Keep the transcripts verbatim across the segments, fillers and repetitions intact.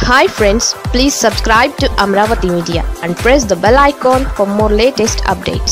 Hi friends, please subscribe to Amravati Media and press the bell icon for more latest updates.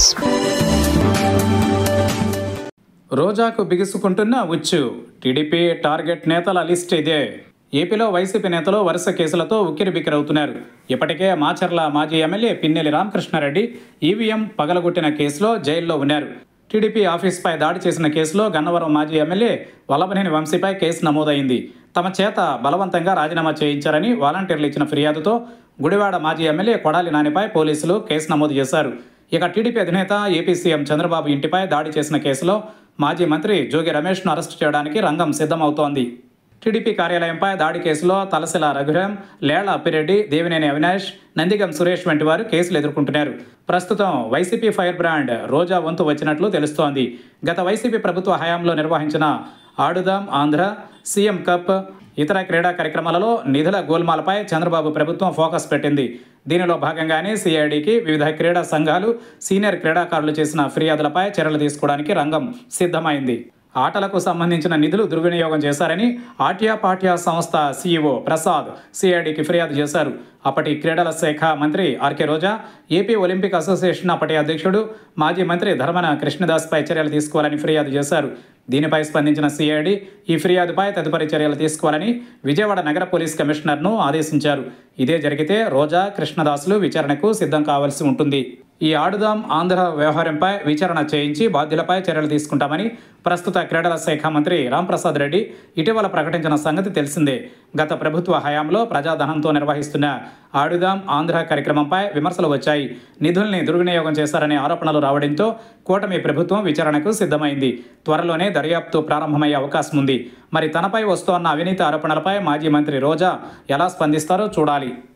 రోజాకు బిగుసుకుంటున్న ఉచ్చు TDP target నేతల list ఇదే. ఏపీలో YCP నేతలు వరుస కేసులతో ఉక్కిరిబిక్కిరవుతున్నారు. ఇప్పటికే మాచర్ల మాజీ ఎమ్మెల్యే పిన్నెల్లి రామకృష్ణారెడ్డి ఈవీఎం పగలగొట్టిన కేసులో జైల్లో ఉన్నారు. టీడీపీ ఆఫీస్పై దాడి చేసిన కేసులో గన్నవరం మాజీ ఎమ్మెల్యే వల్లభనేని వంశీపై కేసు నమోదైంది. తమ చేత బలవంతంగా రాజీనామా చేయించారని వాలంటీర్లు ఇచ్చిన ఫిర్యాదుతో గుడివాడ మాజీ ఎమ్మెల్యే కొడాలి నానిపై పోలీసులు కేసు నమోదు చేశారు. ఇక టీడీపీ అధినేత ఏపీ సీఎం చంద్రబాబు ఇంటిపై దాడి చేసిన కేసులో మాజీ మంత్రి జోగి రమేష్ను అరెస్టు చేయడానికి రంగం సిద్ధమవుతోంది. టీడీపీ కార్యాలయంపై దాడి కేసులో తలసిల రఘురాం, లేళ్ల అప్పిరెడ్డి, దేవినేని అవినాష్, నందిగం సురేష్ వంటి వారు కేసులు ఎదుర్కొంటున్నారు. ప్రస్తుతం వైసీపీ ఫైర్ బ్రాండ్ రోజా వంతు వచ్చినట్లు తెలుస్తోంది. గత వైసీపీ ప్రభుత్వ హయాంలో నిర్వహించిన ఆడుదాం ఆంధ్ర, సీఎం కప్, ఇతర క్రీడా కార్యక్రమాలలో నిధుల గోల్మాలపై చంద్రబాబు ప్రభుత్వం ఫోకస్ పెట్టింది. దీనిలో భాగంగానే సిఐడికి వివిధ క్రీడా సంఘాలు, సీనియర్ క్రీడాకారులు చేసిన ఫిర్యాదులపై చర్యలు తీసుకోవడానికి రంగం సిద్ధమైంది. ఆటలకు సంబంధించిన నిధులు దుర్వినియోగం చేశారని ఆట్యా పాట్యా సంస్థ సీఈఓ ప్రసాద్ సిఐడికి ఫిర్యాదు చేశారు. అప్పటి క్రీడల శాఖ మంత్రి RK Roja, AP Olympic Association అప్పటి అధ్యక్షుడు మాజీ మంత్రి ధర్మన కృష్ణదాస్పై చర్యలు తీసుకోవాలని ఫిర్యాదు చేశారు. దీనిపై స్పందించిన సిఐడి ఈ ఫిర్యాదుపై తదుపరి చర్యలు తీసుకోవాలని విజయవాడ నగర పోలీస్ కమిషనర్ను ఆదేశించారు. ఇదే జరిగితే రోజా, కృష్ణదాసులు విచారణకు సిద్ధం కావాల్సి ఉంటుంది. ఈ ఆడుదాం ఆంధ్ర వ్యవహారంపై విచారణ చేయించి బాధ్యులపై చర్యలు తీసుకుంటామని ప్రస్తుత క్రీడల శాఖ మంత్రి రాంప్రసాద్ రెడ్డి ఇటీవల ప్రకటించిన సంగతి తెలిసిందే. గత ప్రభుత్వ హయాంలో ప్రజాధనంతో నిర్వహిస్తున్న ఆడుదాం ఆంధ్ర కార్యక్రమంపై విమర్శలు వచ్చాయి. నిధుల్ని దుర్వినియోగం చేశారనే ఆరోపణలు రావడంతో కూటమి ప్రభుత్వం విచారణకు సిద్ధమైంది. త్వరలోనే దర్యాప్తు ప్రారంభమయ్యే అవకాశం ఉంది. మరి తనపై వస్తోన్న అవినీతి ఆరోపణలపై మాజీ మంత్రి రోజా ఎలా స్పందిస్తారో చూడాలి.